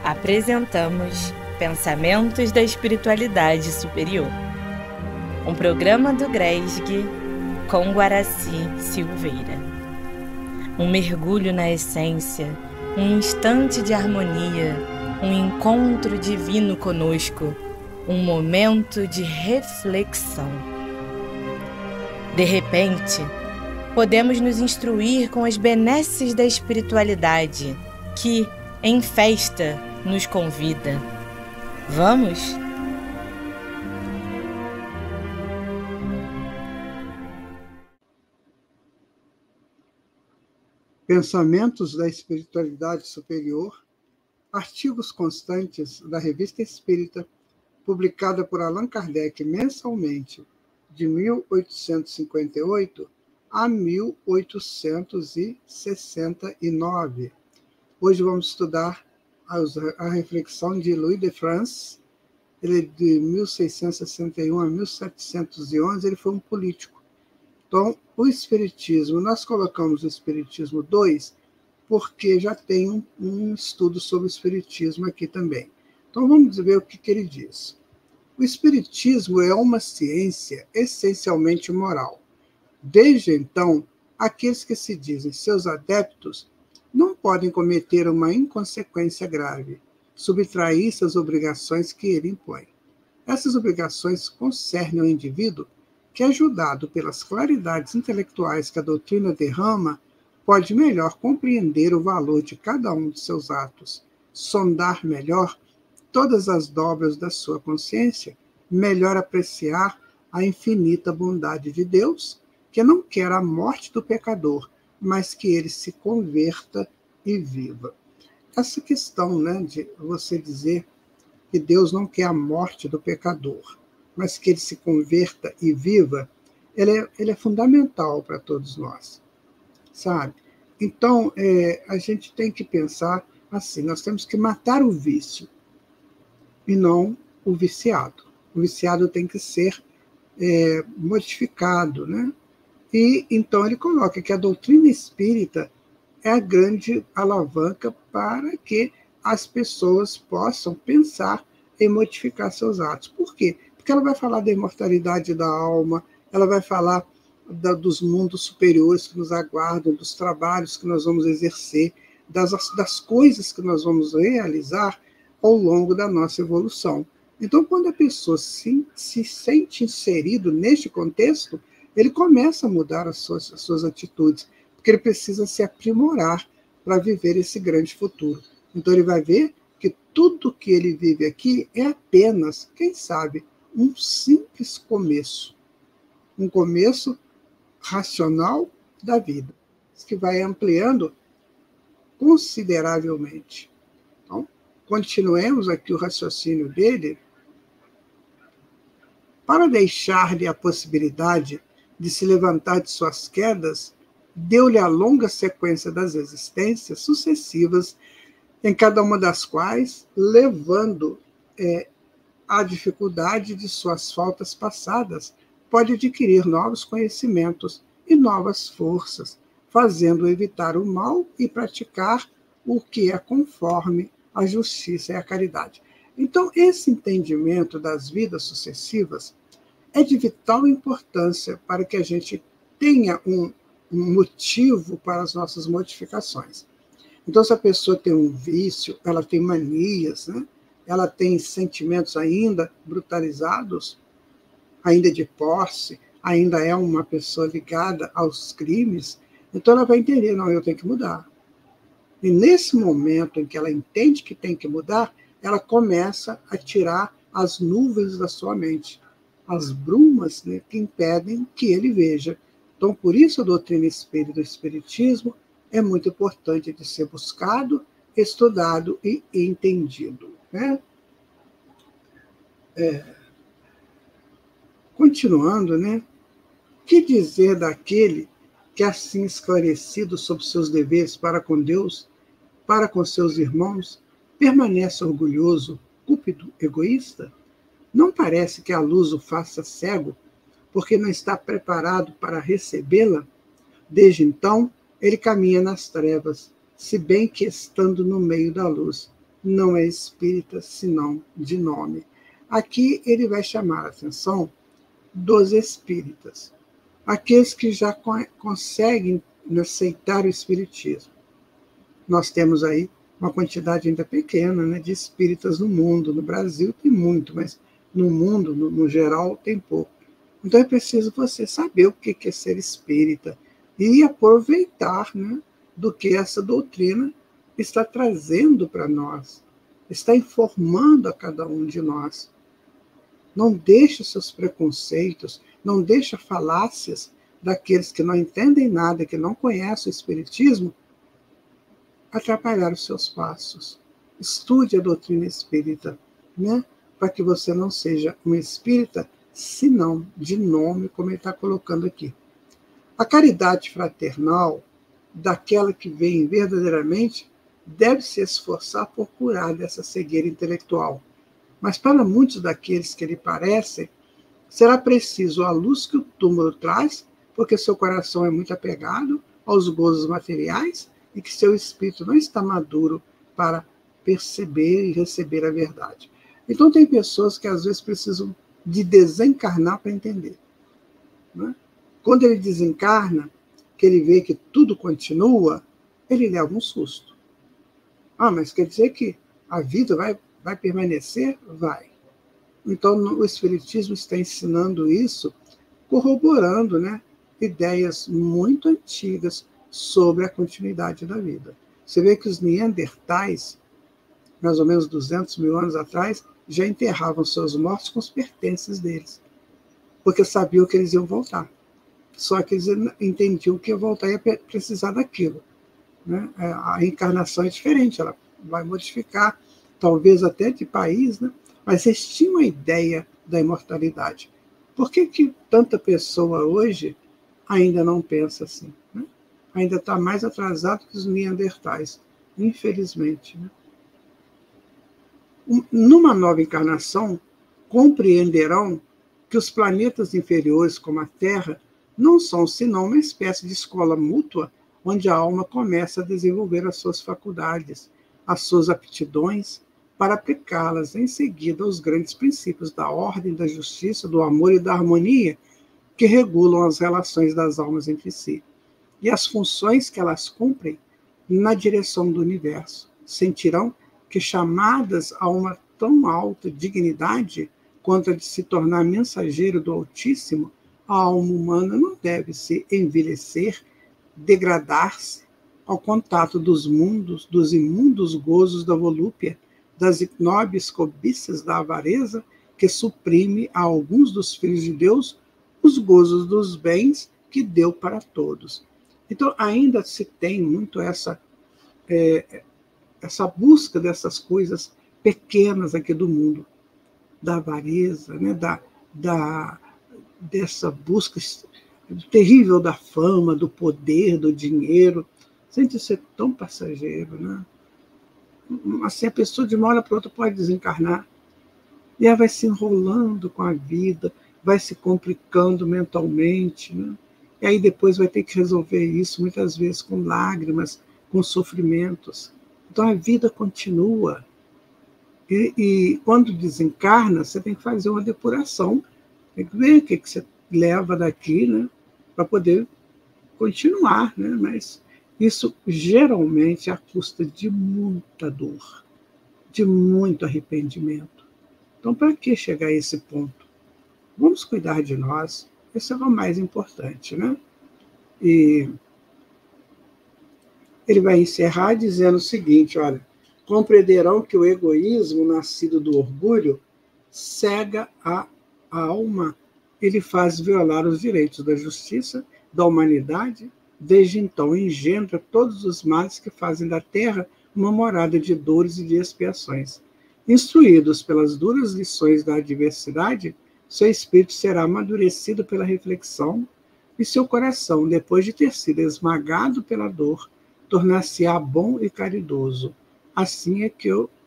Apresentamos Pensamentos da Espiritualidade Superior, um programa do GRESG com Guaraci Silveira. Um mergulho na essência, um instante de harmonia, um encontro divino conosco, um momento de reflexão. De repente, podemos nos instruir com as benesses da espiritualidade que, em festa, nos convida. Vamos? Pensamentos da Espiritualidade Superior, artigos constantes da Revista Espírita, publicada por Allan Kardec mensalmente, de 1858 a 1869. Hoje vamos estudar a reflexão de Louis de France. Ele é de 1661 a 1711, ele foi um político. Então, o Espiritismo, nós colocamos o Espiritismo 2, porque já tem um estudo sobre o Espiritismo aqui também. Então, vamos ver o que ele diz. O Espiritismo é uma ciência essencialmente moral. Desde então, aqueles que se dizem seus adeptos não podem cometer uma inconsequência grave, subtrair-se às obrigações que ele impõe. Essas obrigações concernem o indivíduo que, ajudado pelas claridades intelectuais que a doutrina derrama, pode melhor compreender o valor de cada um de seus atos, sondar melhor todas as dobras da sua consciência, melhor apreciar a infinita bondade de Deus, que não quer a morte do pecador, mas que ele se converta e viva. Essa questão, de você dizer que Deus não quer a morte do pecador, mas que ele se converta e viva, ele é fundamental para todos nós, sabe? Então, a gente tem que pensar assim, nós temos que matar o vício e não o viciado. O viciado tem que ser modificado, E então ele coloca que a doutrina espírita é a grande alavanca para que as pessoas possam pensar em modificar seus atos. Por quê? Porque ela vai falar da imortalidade da alma, ela vai falar dos mundos superiores que nos aguardam, dos trabalhos que nós vamos exercer, das coisas que nós vamos realizar ao longo da nossa evolução. Então, quando a pessoa se sente inserido neste contexto, ele começa a mudar as suas atitudes, porque ele precisa se aprimorar para viver esse grande futuro. Então, ele vai ver que tudo que ele vive aqui é apenas, quem sabe, um simples começo. Um começo racional da vida, que vai ampliando consideravelmente. Então, continuemos aqui o raciocínio dele. Para deixar-lhe a possibilidade de se levantar de suas quedas, deu-lhe a longa sequência das existências sucessivas, em cada uma das quais, levando a dificuldade de suas faltas passadas, pode adquirir novos conhecimentos e novas forças, fazendo evitar o mal e praticar o que é conforme a justiça e a caridade. Então, esse entendimento das vidas sucessivas é de vital importância para que a gente tenha um motivo para as nossas modificações. Então, se a pessoa tem um vício, ela tem manias, ela tem sentimentos ainda brutalizados, ainda de posse, ainda é uma pessoa ligada aos crimes, então ela vai entender, não, eu tenho que mudar. E nesse momento em que ela entende que tem que mudar, ela começa a tirar as nuvens da sua mente, as brumas que impedem que ele veja. Então, por isso a doutrina espírita do Espiritismo é muito importante de ser buscado, estudado e entendido. Continuando, que dizer daquele que, assim esclarecido sobre seus deveres para com Deus, para com seus irmãos, permanece orgulhoso, cúpido, egoísta? Não parece que a luz o faça cego, porque não está preparado para recebê-la? Desde então, ele caminha nas trevas, se bem que estando no meio da luz. não é espírita, senão de nome. Aqui ele vai chamar a atenção dos espíritas, aqueles que já conseguem aceitar o espiritismo. Nós temos aí uma quantidade ainda pequena, né, de espíritas no mundo. No Brasil tem muito, mas no mundo, no geral, tem pouco. Então é preciso você saber o que é ser espírita e aproveitar, né, do que essa doutrina está trazendo para nós, está informando a cada um de nós. Não deixe seus preconceitos, não deixe falácias daqueles que não entendem nada, que não conhecem o espiritismo, atrapalhar os seus passos. Estude a doutrina espírita, né? Para que você não seja um espírita, senão de nome, como ele está colocando aqui. A caridade fraternal, daquela que vem verdadeiramente, deve se esforçar por curar dessa cegueira intelectual. Mas para muitos daqueles que lhe parecem, será preciso a luz que o túmulo traz, porque seu coração é muito apegado aos gozos materiais e que seu espírito não está maduro para perceber e receber a verdade. Então tem pessoas que às vezes precisam de desencarnar para entender, né? Quando ele desencarna, que ele vê que tudo continua, ele leva um susto. Mas quer dizer que a vida vai permanecer? Vai. Então o Espiritismo está ensinando isso, corroborando, né, ideias muito antigas sobre a continuidade da vida. Você vê que os neandertais, mais ou menos 200 mil anos atrás, já enterravam seus mortos com os pertences deles, porque sabiam que eles iam voltar. Só que eles entendiam que ia voltar e ia precisar daquilo, né? A encarnação é diferente, ela vai modificar, talvez até de país, né? Mas eles tinham a ideia da imortalidade. Por que tanta pessoa hoje ainda não pensa assim, né? Ainda está mais atrasado que os neandertais, infelizmente, né? Numa nova encarnação, compreenderão que os planetas inferiores, como a Terra, não são senão uma espécie de escola mútua onde a alma começa a desenvolver as suas faculdades, as suas aptidões, para aplicá-las em seguida aos grandes princípios da ordem, da justiça, do amor e da harmonia que regulam as relações das almas entre si e as funções que elas cumprem na direção do universo. Sentirão que, chamadas a uma tão alta dignidade quanto a de se tornar mensageiro do Altíssimo, a alma humana não deve se envelhecer, degradar-se ao contato dos mundos, dos imundos gozos da volúpia, das ignóbeis cobiças da avareza, que suprime a alguns dos filhos de Deus os gozos dos bens que deu para todos. Então, ainda se tem muito essa busca dessas coisas pequenas aqui do mundo, da avareza, né? Dessa busca terrível da fama, do poder, do dinheiro. Sente ser tão passageiro, né? Assim, a pessoa de uma hora para outra pode desencarnar e ela vai se enrolando com a vida, vai se complicando mentalmente, né? E aí depois vai ter que resolver isso, muitas vezes com lágrimas, com sofrimentos. Então a vida continua. E quando desencarna, você tem que fazer uma depuração, tem que ver o que você leva daqui, né, para poder continuar, né? Mas isso geralmente é à custa de muita dor, de muito arrependimento. Então, para que chegar a esse ponto? Vamos cuidar de nós, esse é o mais importante, né? E ele vai encerrar dizendo o seguinte, olha, compreenderão que o egoísmo nascido do orgulho cega a alma, ele faz violar os direitos da justiça, da humanidade, desde então engendra todos os males que fazem da terra uma morada de dores e de expiações. Instruídos pelas duras lições da adversidade, seu espírito será amadurecido pela reflexão e seu coração, depois de ter sido esmagado pela dor, tornar-se-á bom e caridoso. Assim é que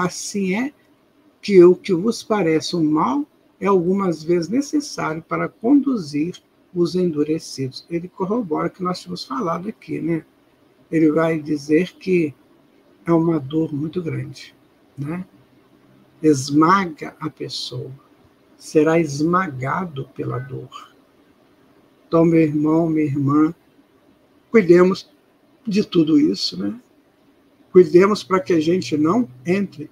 o que vos parece um mal é algumas vezes necessário para conduzir os endurecidos. Ele corrobora o que nós tínhamos falado aqui, né? Ele vai dizer que é uma dor muito grande. né? Esmaga a pessoa, será esmagado pela dor. Então, meu irmão, minha irmã, cuidemos de tudo isso, né? Cuidemos para que a gente não entre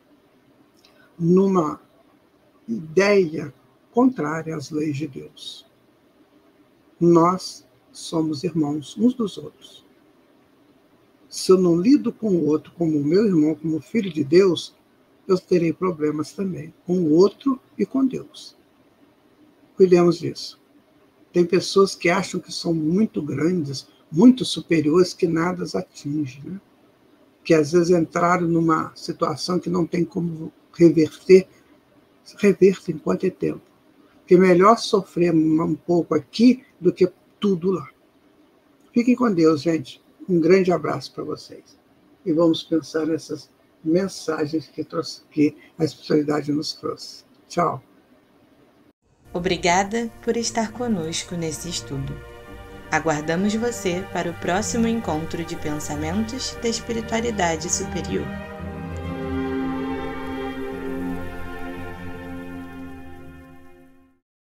numa ideia contrária às leis de Deus. Nós somos irmãos uns dos outros. Se eu não lido com o outro como meu irmão, como filho de Deus, eu terei problemas também com o outro e com Deus. Cuidemos disso. Tem pessoas que acham que são muito grandes, muito superiores, que nada as atinge, né? Que às vezes entraram numa situação que não tem como reverter, reverta enquanto é tempo. Porque é melhor sofrer um pouco aqui do que tudo lá. Fiquem com Deus, gente. Um grande abraço para vocês. E vamos pensar nessas mensagens que a espiritualidade nos trouxe. Tchau. Obrigada por estar conosco nesse estudo. Aguardamos você para o próximo encontro de pensamentos da espiritualidade superior.